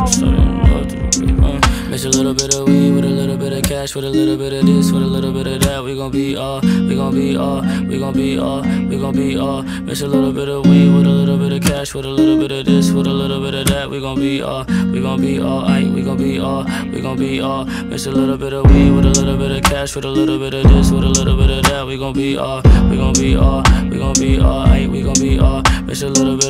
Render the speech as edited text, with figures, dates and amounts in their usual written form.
Mix a little bit of weed with a little bit of cash, with a little bit of this, with a little bit of that. We gon' be all, we gon' be all, we gon' be all, we gon' be all. Mix a little bit of weed with a little bit of cash, with a little bit of this, with a little bit of that. We gon' be all, we gon' be all, aight, we gon' be all, we gon' be all. Mix a little bit of weed with a little bit of cash, with a little bit of this, with a little bit of that. We gon' be all, we gon' be all, we gon' be all, aight, we gon' be all. Mix a little bit